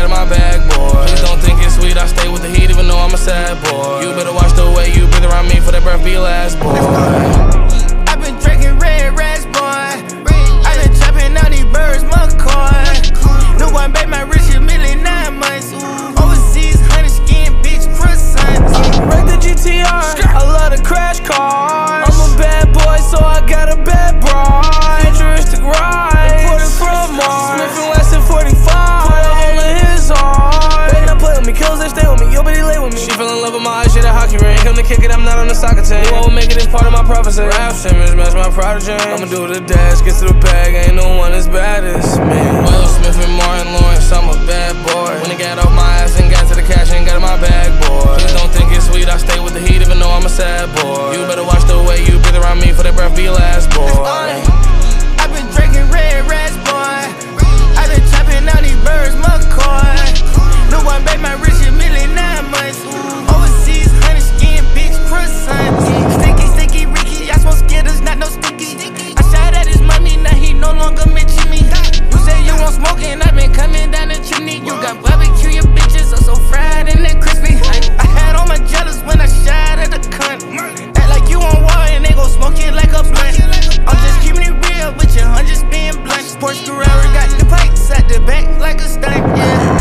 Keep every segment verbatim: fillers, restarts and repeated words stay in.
got in my bag, boy. Please don't think it's sweet, I stay with the heat even though I'm a sad boy. You better watch the way you breathe around me for that breath be your last, boy. I've been drinking red rats, boy. I've been trapping out these birds, McCoy. No one bet my rich a million nine months. Overseas, honey skin, bitch, croissant. Wreck the G T R, I love the crash cars. I'm a bad boy, so I got a bad bride. Futuristic ride, imported from Mars. Smith and Wesson forty-five, put a hole in his heart. They not play with me, kills they stay with me, yo, but he lay with me. She fell in love with my eyes, she had a hockey ring. Come to kick it, I'm not on the soccer team. You won't make it, it's part of my prophecy. Rap Simmons, match my prodigy. I'ma do the dash, get to the bag, ain't no one as bad as me. Will Smith and Martin Lawrence, I'm a bad boy. When he got off my ass and got to the cash and got in my bag, boy. Please don't think it's sweet, I stay with the heat even though I'm a sad boy. You better watch the way you breathe around me for that breath be your last, boy. I've been drinking red rats, boy. I've been trapping out these birds, McCoy. No one bet my rich a million nine months. Overseas, honey skin, bitch, croissant. Sticky, sticky, Ricky, I smoke Skittles, not no sticky. I shot at his money, now he no longer mention me. You say you want smoking, I've been coming down the chimney. You got barbecue, your bitches are so fried and they crispy. I had all my jealous when I shot at the cunt. Act like you on war and they gon' smoke it like a blunt. I'm just keeping it real, but your hundreds being blunt. Porsche Carrera got the pipes at the back like a stunt, yeah.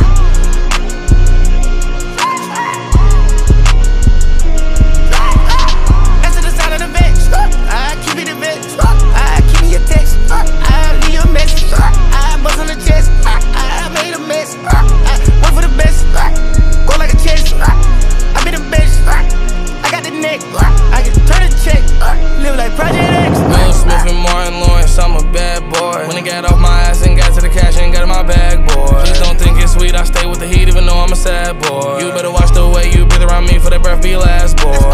That's the sound of the bench. I keep it a bitch. I keep me a text. I leave a message. I buzz on the chest. I made a mess. I went for the best. Go like a chest. I be the best. I got the neck. I can turn a check. Live like Project X. Will Smith and Martin Lawrence, I'm a bad boy. When he got off my ass and got to the cash and got in my bag, boy. Please don't think it's sweet, I stay with the heat even though I'm a sad boy. You better watch the way you breathe around me for that breath be your last, boy.